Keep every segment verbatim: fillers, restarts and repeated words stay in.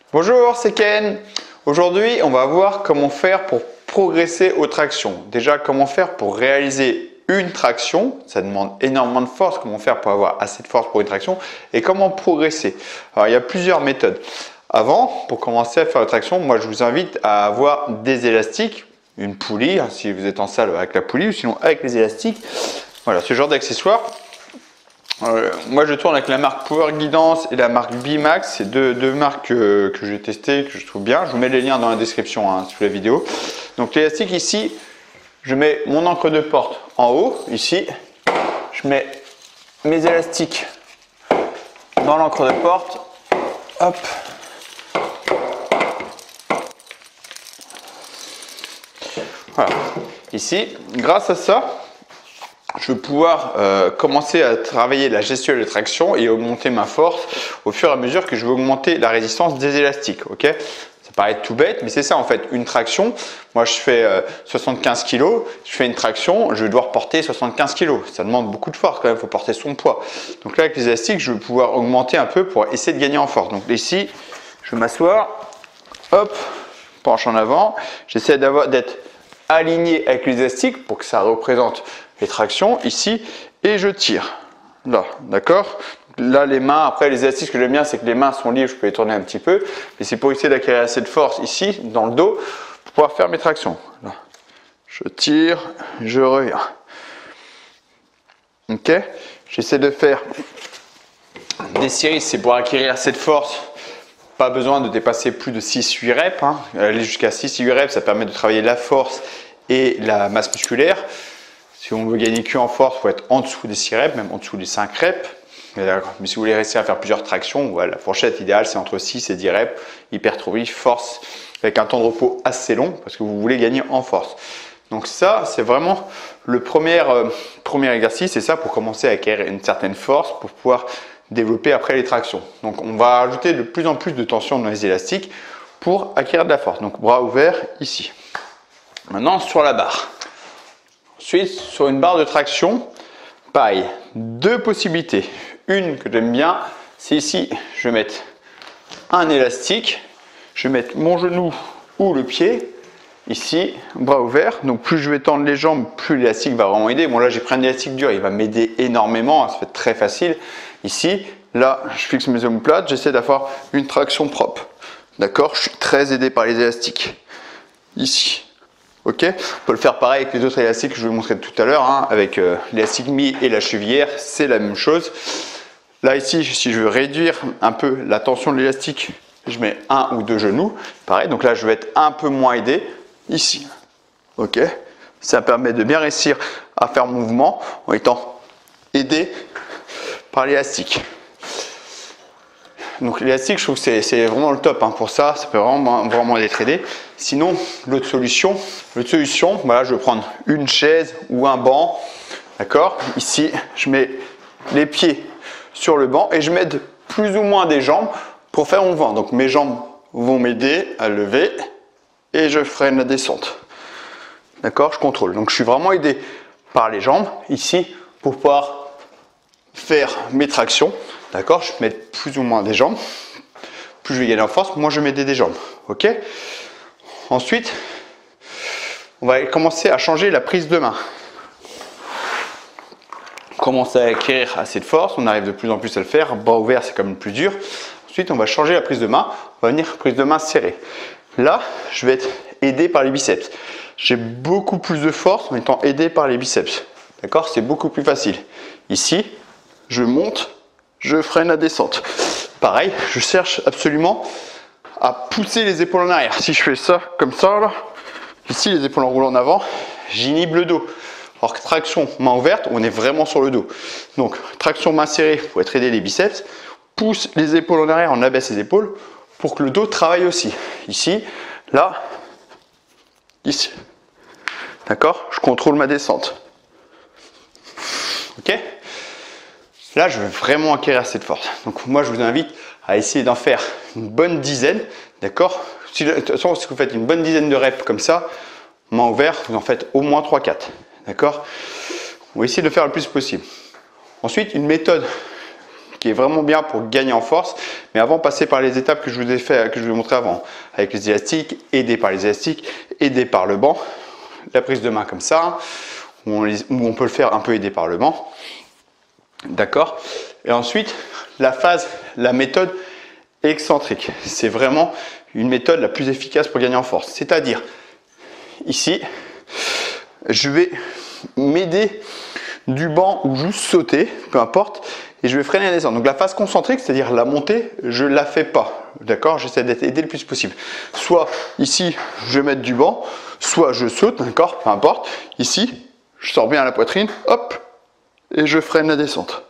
Bonjour, c'est Ken. Aujourd'hui, on va voir comment faire pour progresser aux tractions. Déjà, comment faire pour réaliser une traction. Ça demande énormément de force. Comment faire pour avoir assez de force pour une traction et comment progresser. Alors, il y a plusieurs méthodes. Avant, pour commencer à faire la traction, moi, je vous invite à avoir des élastiques, une poulie, hein, si vous êtes en salle avec la poulie ou sinon avec les élastiques. Voilà, ce genre d'accessoires. Euh, moi je tourne avec la marque Power Guidance et la marque B-Max, c'est deux, deux marques que, que j'ai testées, que je trouve bien. Je vous mets les liens dans la description hein, sous la vidéo. Donc l'élastique ici, je mets mon encre de porte en haut, ici. Je mets mes élastiques dans l'encre de porte. Hop. Voilà. Ici, grâce à ça, je vais pouvoir euh, commencer à travailler la gestuelle de traction et augmenter ma force au fur et à mesure que je vais augmenter la résistance des élastiques. Ok, ça paraît tout bête, mais c'est ça en fait. Une traction, moi je fais euh, soixante-quinze kilos, je fais une traction, je vais devoir porter soixante-quinze kilos. Ça demande beaucoup de force quand même, il faut porter son poids. Donc là avec les élastiques, je vais pouvoir augmenter un peu pour essayer de gagner en force. Donc ici, je vais m'asseoir, hop, penche en avant, j'essaie d'être aligné avec les élastiques pour que ça représente les tractions ici et je tire là, d'accord. Là les mains, après les élastiques, ce que j'aime bien c'est que les mains sont libres, je peux les tourner un petit peu, mais c'est pour essayer d'acquérir assez de force ici dans le dos pour pouvoir faire mes tractions. Là. Je tire, je reviens. Ok, j'essaie de faire des séries, c'est pour acquérir assez de force. Pas besoin de dépasser plus de six huit reps, hein. Aller jusqu'à six huit reps, ça permet de travailler la force et la masse musculaire. Si on veut gagner que en force, il faut être en dessous des six reps, même en dessous des cinq reps. Mais, mais si vous voulez réussir à faire plusieurs tractions, voilà, la fourchette idéale c'est entre six et dix reps, hypertrophie, force, avec un temps de repos assez long parce que vous voulez gagner en force. Donc ça, c'est vraiment le premier, euh, premier exercice, c'est ça pour commencer à acquérir une certaine force pour pouvoir développer après les tractions. Donc on va ajouter de plus en plus de tension dans les élastiques pour acquérir de la force. Donc bras ouverts ici. Maintenant sur la barre. Ensuite, sur une barre de traction, pareil, deux possibilités. Une que j'aime bien, c'est ici, je vais mettre un élastique, je vais mettre mon genou ou le pied, ici, bras ouverts. Donc plus je vais tendre les jambes, plus l'élastique va vraiment aider. Bon là, j'ai pris un élastique dur, il va m'aider énormément, ça va être très facile. Ici, là, je fixe mes omoplates, j'essaie d'avoir une traction propre. D'accord? Je suis très aidé par les élastiques. Ici. Ok, on peut le faire pareil avec les autres élastiques que je vais vous montrer tout à l'heure, hein, avec euh, l'élastique mi et la chevillère, c'est la même chose. Là ici, si je veux réduire un peu la tension de l'élastique, je mets un ou deux genoux, pareil, donc là je vais être un peu moins aidé, ici. Ok, ça permet de bien réussir à faire mon mouvement en étant aidé par l'élastique. Donc l'élastique, je trouve que c'est vraiment le top hein, pour ça, ça peut vraiment, vraiment être aidé. Sinon, l'autre solution, l'autre solution, voilà, je vais prendre une chaise ou un banc, d'accord. Ici, je mets les pieds sur le banc et je m'aide plus ou moins des jambes pour faire mon mouvement. Donc mes jambes vont m'aider à lever et je freine la descente. D'accord, je contrôle. Donc je suis vraiment aidé par les jambes ici pour pouvoir faire mes tractions. D'accord, je vais mettre plus ou moins des jambes. Plus je vais gagner en force, moins je vais m'aider des jambes. Ok. Ensuite, on va commencer à changer la prise de main. On commence à acquérir assez de force, on arrive de plus en plus à le faire. Bras ouverts, c'est quand même plus dur. Ensuite, on va changer la prise de main. On va venir prise de main serrée. Là, je vais être aidé par les biceps. J'ai beaucoup plus de force en étant aidé par les biceps. D'accord, c'est beaucoup plus facile. Ici, je monte. Je freine la descente. Pareil, je cherche absolument à pousser les épaules en arrière. Si je fais ça comme ça, là, ici les épaules enroulent en avant, j'inhibe le dos. Alors que traction main ouverte, on est vraiment sur le dos. Donc traction main serrée pour être aidé les biceps, pousse les épaules en arrière, on abaisse les épaules pour que le dos travaille aussi. Ici, là, ici. D'accord? Je contrôle ma descente. Ok? Là, je veux vraiment acquérir cette force. Donc moi, je vous invite à essayer d'en faire une bonne dizaine, d'accord? Si, de toute façon, si vous faites une bonne dizaine de reps comme ça, main ouverte, vous en faites au moins trois quatre, d'accord? On va essayer de le faire le plus possible. Ensuite, une méthode qui est vraiment bien pour gagner en force. Mais avant, passer par les étapes que je vous ai fait, que je vous ai montré avant, avec les élastiques, aidé par les élastiques, aidé par le banc, la prise de main comme ça, où on, les, où on peut le faire un peu aidé par le banc. D'accord? Et ensuite, la phase, la méthode excentrique. C'est vraiment une méthode la plus efficace pour gagner en force. C'est-à-dire, ici, je vais m'aider du banc ou juste sauter, peu importe, et je vais freiner la descente. Donc la phase concentrique, c'est-à-dire la montée, je ne la fais pas. D'accord? J'essaie d'être aidé le plus possible. Soit ici, je vais mettre du banc, soit je saute, d'accord? Peu importe. Ici, je sors bien la poitrine, hop, et je freine la descente.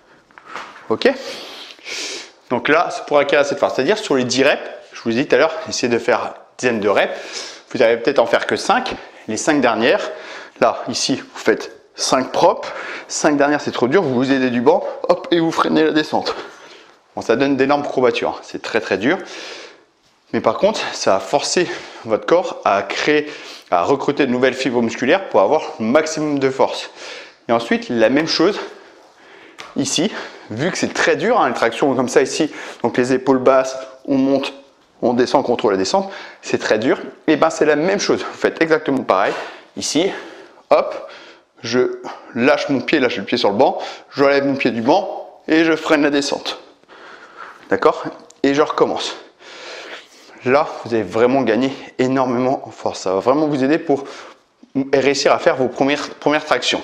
Ok? Donc là, c'est pour acquérir cette force. C'est-à-dire sur les dix reps, je vous ai dit tout à l'heure, essayez de faire une dizaine de reps. Vous allez peut-être en faire que cinq. Les cinq dernières, là, ici, vous faites cinq propres. cinq dernières, c'est trop dur. Vous vous aidez du banc, hop, et vous freinez la descente. Bon, ça donne d'énormes courbatures. C'est très très dur. Mais par contre, ça va forcer votre corps à créer, à recruter de nouvelles fibres musculaires pour avoir le maximum de force. Et ensuite, la même chose ici. Vu que c'est très dur, hein, les tractions comme ça ici, donc les épaules basses, on monte, on descend, on contrôle la descente, c'est très dur. Et ben c'est la même chose, vous faites exactement pareil. Ici, hop, je lâche mon pied, lâche le pied sur le banc, j'enlève mon pied du banc et je freine la descente. D'accord? Et je recommence. Là, vous allez vraiment gagner énormément en force. Ça va vraiment vous aider pour réussir à faire vos premières, premières tractions.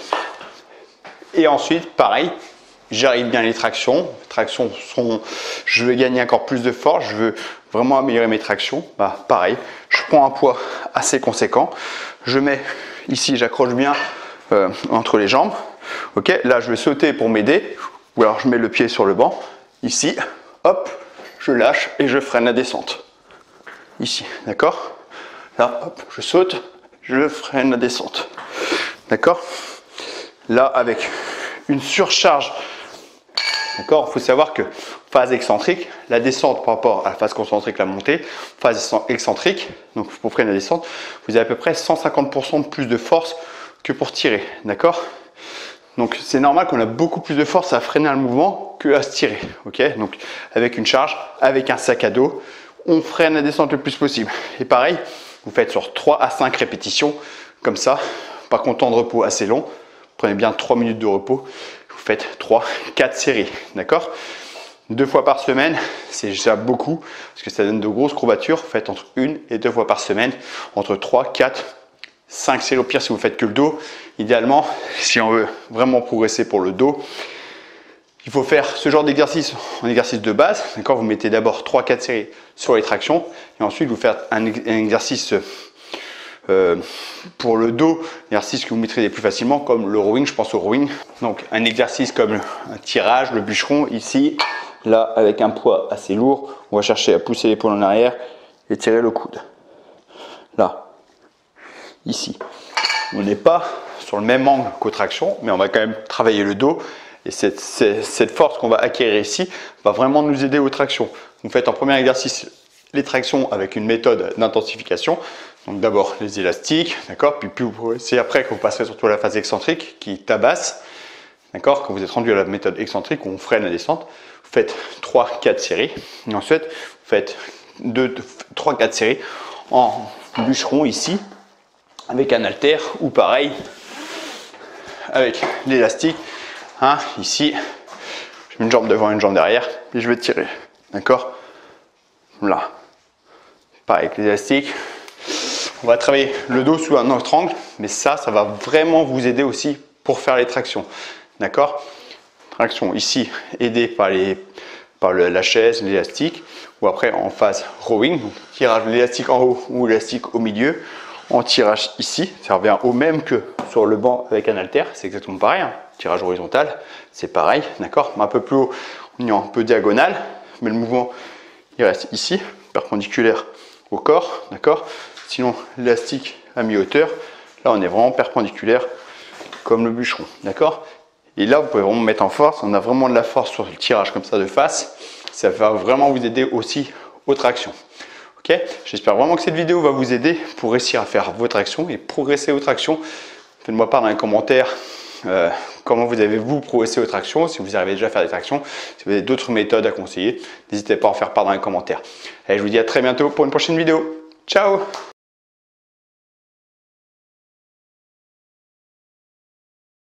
Et ensuite, pareil. J'arrive bien les tractions. Les tractions sont, je veux gagner encore plus de force, je veux vraiment améliorer mes tractions. Bah, pareil, je prends un poids assez conséquent. Je mets ici, j'accroche bien euh, entre les jambes. Ok, là je vais sauter pour m'aider. Ou alors je mets le pied sur le banc. Ici, hop, je lâche et je freine la descente. Ici, d'accord? Là, hop, je saute, je freine la descente. D'accord? Là, avec une surcharge. D'accord? Il faut savoir que phase excentrique, la descente par rapport à la phase concentrique, la montée, phase excentrique, donc pour freiner la descente, vous avez à peu près cent cinquante pour cent de plus de force que pour tirer. D'accord? Donc c'est normal qu'on a beaucoup plus de force à freiner le mouvement que à se tirer. Ok? Donc avec une charge, avec un sac à dos, on freine la descente le plus possible. Et pareil, vous faites sur trois à cinq répétitions, comme ça, par contre temps de repos assez long. Prenez bien trois minutes de repos. Vous faites trois, quatre séries, d'accord? Deux fois par semaine, c'est déjà beaucoup parce que ça donne de grosses courbatures. Vous faites entre une et deux fois par semaine, entre trois, quatre, cinq séries au pire si vous faites que le dos. Idéalement, si on veut vraiment progresser pour le dos, il faut faire ce genre d'exercice en exercice de base. D'accord? Vous mettez d'abord trois, quatre séries sur les tractions et ensuite vous faites un, un exercice Euh, pour le dos, exercice que vous maîtrisez plus facilement comme le rowing, je pense au rowing. Donc un exercice comme un tirage, le bûcheron ici, là avec un poids assez lourd, on va chercher à pousser l'épaule en arrière et tirer le coude. Là, ici, on n'est pas sur le même angle qu'aux tractions, mais on va quand même travailler le dos et cette, cette, cette force qu'on va acquérir ici va vraiment nous aider aux tractions. Vous faites en premier exercice les tractions avec une méthode d'intensification. Donc d'abord les élastiques, d'accord, puis plus vous progressez après que vous passerez surtout à la phase excentrique qui tabasse, d'accord, quand vous êtes rendu à la méthode excentrique où on freine la descente, vous faites trois quatre séries, et ensuite vous faites trois quatre séries en bûcheron ici, avec un haltère ou pareil, avec l'élastique, hein, ici, je mets une jambe devant, une jambe derrière, et je vais tirer, d'accord, là, pareil avec l'élastique. On va travailler le dos sous un autre angle, mais ça, ça va vraiment vous aider aussi pour faire les tractions. D'accord? Traction ici, aidée par, les, par le, la chaise, l'élastique, ou après en phase rowing, donc tirage de l'élastique en haut ou l'élastique au milieu, en tirage ici, ça revient au même que sur le banc avec un haltère, c'est exactement pareil, hein. Tirage horizontal, c'est pareil, d'accord? Un peu plus haut, on est un peu diagonal, mais le mouvement, il reste ici, perpendiculaire au corps, d'accord? Sinon, l'élastique à mi-hauteur, là on est vraiment perpendiculaire comme le bûcheron, d'accord? Et là vous pouvez vraiment mettre en force, on a vraiment de la force sur le tirage comme ça de face, ça va vraiment vous aider aussi aux tractions. Ok? J'espère vraiment que cette vidéo va vous aider pour réussir à faire vos tractions et progresser aux tractions. Faites-moi part dans les commentaires euh, comment vous avez vous progressé aux tractions, si vous arrivez déjà à faire des tractions, si vous avez d'autres méthodes à conseiller, n'hésitez pas à en faire part dans les commentaires. Allez, je vous dis à très bientôt pour une prochaine vidéo. Ciao!